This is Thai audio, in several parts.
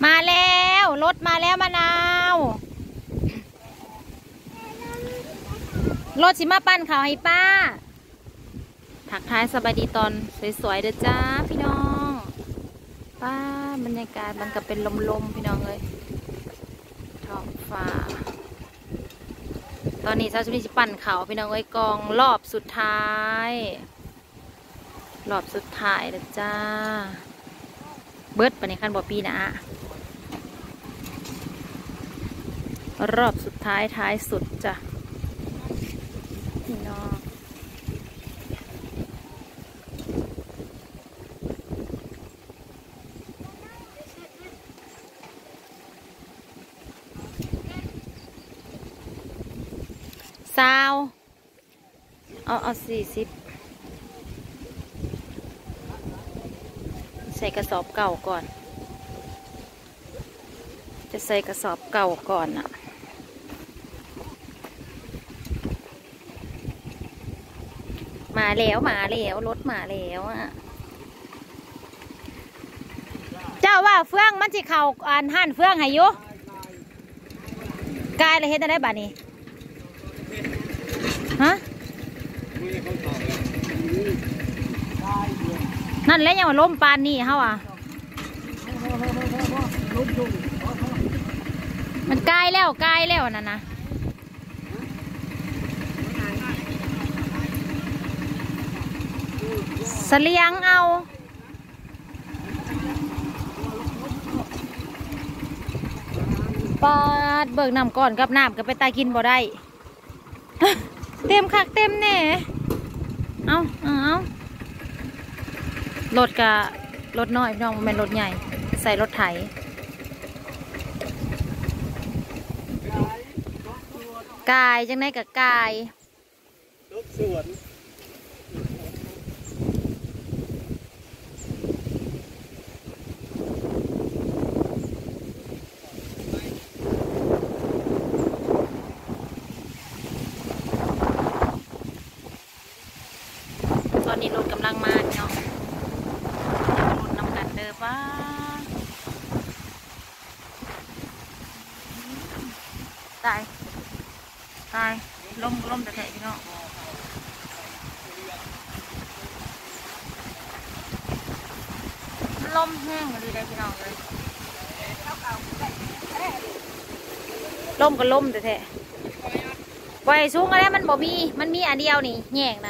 มาแล้วรถมาแล้วมะนาวรถสิมาปั้นข่าวให้ป้าถักท้ายสบายดีตอนสวยๆเด้อจ้าพี่น้องป้าบรรยากาศมันก็เป็นลมๆพี่น้องเลยท้องฟ้าตอนนี้เช้าชุดนี้จะปั่นเขาพี่น้องเอ้ยกองรอบสุดท้ายเด้อจ้าเบิร์ดปะในขั้นบ่ปีนะรอบสุดท้ายท้ายสุดจ้ะพี่น้องซาวเอา40ใส่กระสอบเก่าก่อนจะใส่กระสอบเก่าก่อนอะมาแล้วรถมาแล้วอะเจ้าว่าเฟื่องมันสิเข่าอ่านหั่นเฟื่องให้ยุกายเลยเห็นได้บ้านี้ฮะนั่นแหละยังว่าล้มปานนี่เฮาอ่ะมันกายแล้วนั่นนะเสลียงเอาปาดเบิกน้ำก่อนกับน้ำกับไปตายกินบ่ได้เต็มคักเต็มแน่เอารถกับรถน้อยพี่น้องมันรถใหญ่ใส่รถไถกายจังไดกับกายรถสวนตอนนี้รถกำลังมาเนาะรถนำกันเด้อป้าตายล้มแต่แท้พี่น้องล้มแห้งเลยได้พี่น้องเลยล้มก็ล้มแต่แท้ไว้สูงอะไรมันบ่มีมันมีอันเดียวนี่แย่งนะ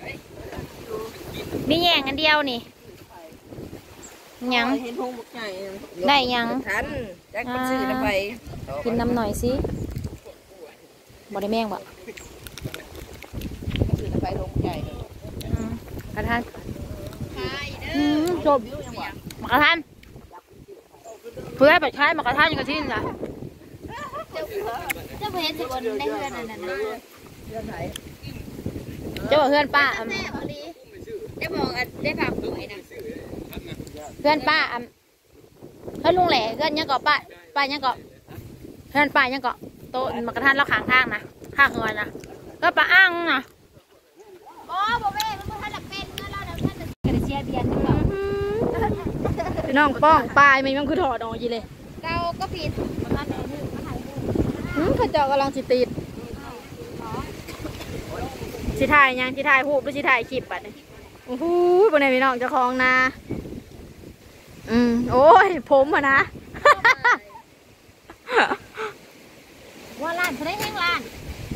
มีแย่งอันเดียวนี่ยังได้ยังทันจักมันซื้อน้ำไปกินน้ำหน่อยสิบ่ได้แม่งบ่ซื้อน้ำไปทงใหญ่กระทันจบมากระทันเพื่อไปใช้มากระทันยังกระทิ้งจ้ะเจ้าเพื่อนสิบวันได้เพื่อนนั่นน่ะเจ้าเพื่อนป้าได้บอกได้ฝากหวยนะเพื่อนป้าเฮ้ยลุงแหล่เพื่อนยังเกาะป้ายังเกาะเพื่อนป้ายังเกาะโต๊ะมากระทันแล้วข้างทางนะข้างเงินนะก็ป้าอ้างนะบ่แม่มันท่านหลักเป็นเงินเราเดี๋ยวท่านจะกระเชียเบียนด้วยพี่น้องป้องปลายมันคือถอดออกยี่เลยเราก็ผิดมาท่านไหนนี่มาถ่ายรูปข้าเจ้ากำลังสิติดสิถ่ายยังสิถ่ายรูปหรือสิถ่ายคลิปอ่ะโอ้โหบนไหนพี่น้องเจ้าของนะโอ้ยผมอ่ะนะว่าล้านเขาได้แห้งล้าน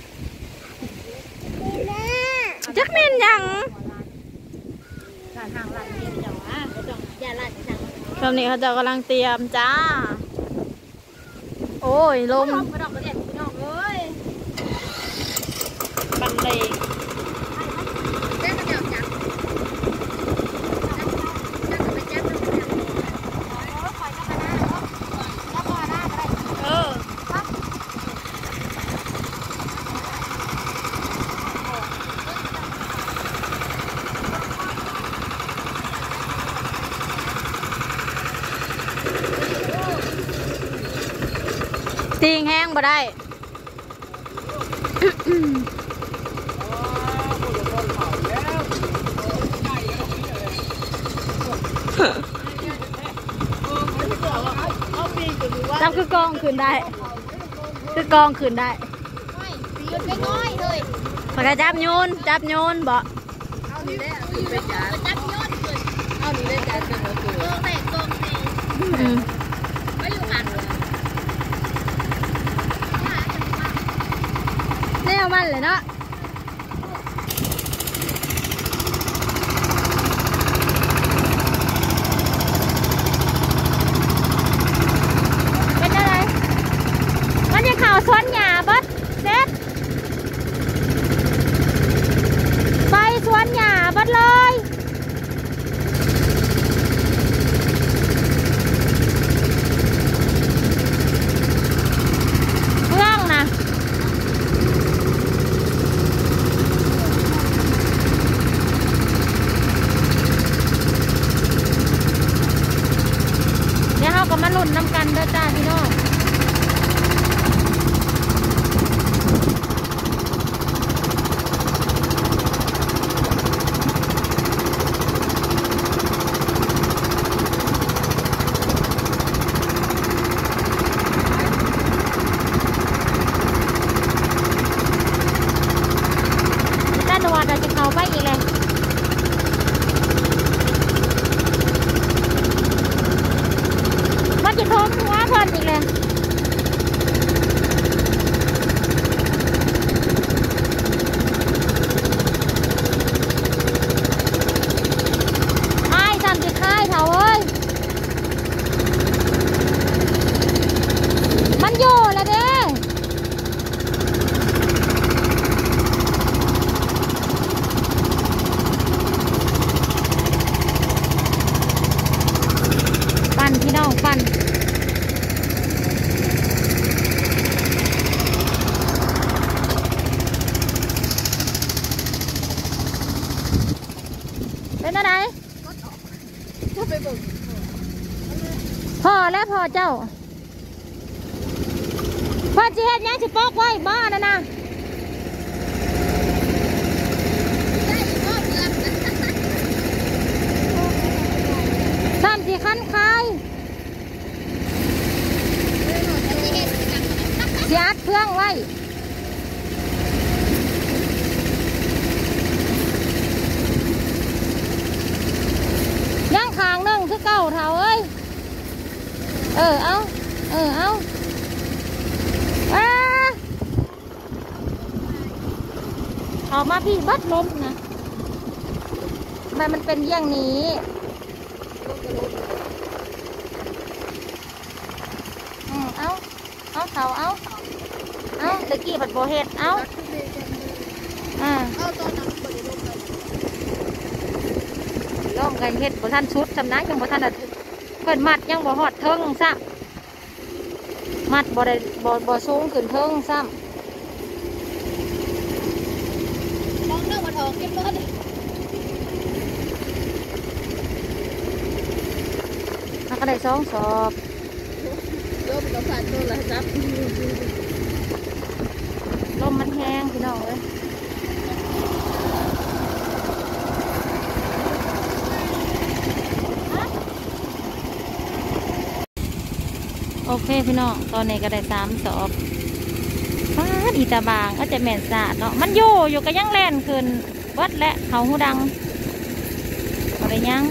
จักเม่นยังล้านห่างล้านนี่เดี๋ยวต้องอย่าล้านจังตอนนี้เขาเจ้ากำลังเตรียมจ้าโอ้ยลมมาดอกกระเด็นพี่น้องเอ้ยบันเลงได้มาจับจับติงแห้งบ่ได้เอาปีจับคือกองคืนได้คือกองคืนได้ไม่ยืนไปง่อยเลยพอกระจับโยนบ่เอานี่แหละไปจ่าจับยอดเลยเอานี่ได้จ่าเสมอคือโกงแตกโกงแตกอืมไม่อยู่หันเลยแนวมันเลยเนาะเป็นอะไรมันยังข่าวสวนหญ้าเบิดเซ็ตไปสวนหญ้าเบิดเลยเพื่องนะเดี๋ยวเราก็มาลุ้นน้ำกันเด้อจ้าพี่น้องด้านนวดเราจะเข้าไปอีกเลยมันจะทมหัวเพิ่นอีกเลยไอ้ทำสิค่ายเถาเอ้ยมันอยู่แล้วเด้ปั่นพี่น้องปั่นเป็นอะไรถ้าไปเบิ่งพ่อและพ่อเจ้าพ่อจีเฮ็ดหยังสิปอกไว้บ้านะนะได้ยอดเงินสามสี่คันคายเสียดเครื่องไว้ยังขางหนึ่งคือเก่าเท่าเอ้ยเอาเอาออกมาพี่บัดลมนะทำไมมันเป็นอย่างนี้เอาตะกี้ผัดโบเฮ็ดเอาเอาตอนนั้นบริโภคเลยลองกันเฮ็ดบ่ทันชุดสำนักยังบ่ทันได้เพิ่นมัดยังบ่ฮอดเทิงซ้ำมัดบ่ได้บ่สูงขึ้นเทิงซ้ำมองเรื่องมันออกเก็บเบิดมันก็ได้2 สอบเริ่มกับผ่านโทรศัพท์ลมมันแห้งพี่น้องเอ้ยโอเคพี่น้องตอนนี้ก็ได้3 สอบฟ้าอีตาบางก็จะแม่นสะเนาะมันอยู่ก็ยังแล่นขึ้นวัดและเขาหูดังอะไรยัง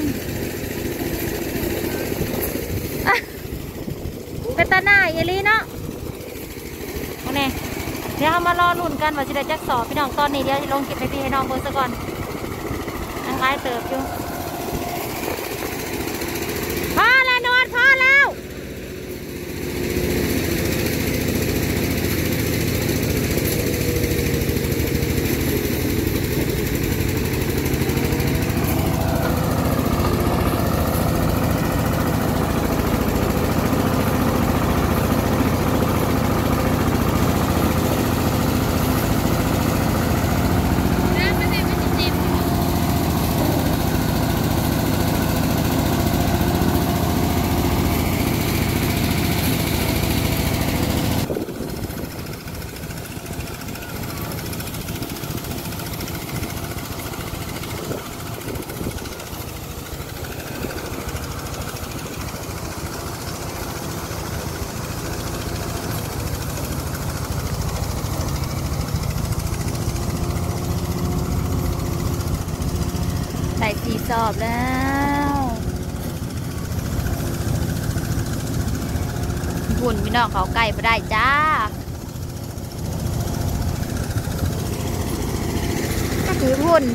อะเป็นตาหน้าเอลี่เนาะโอเคเดี๋ยวเรามารอลุ้นกันว่าจะได้จักสอบพี่น้องตอนนี้เดี๋ยวจะลงเก็บไปพี่ให้น้องเพิ่นซะก่อนนั่งไล่เติบอยู่พอแล้วนวดพอแล้วหุ่นพี่น้องเขาใกล้ไปได้จ้าก็ถือหุ่น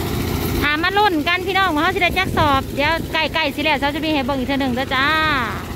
มาลุ้นกันพี่น้องว่าเขาสิได้จักสอบเดี๋ยวใกล้ๆสิแล้วเขาจะมีให้เบิ่งอีกเทื่อหนึ่งเด้อจ้า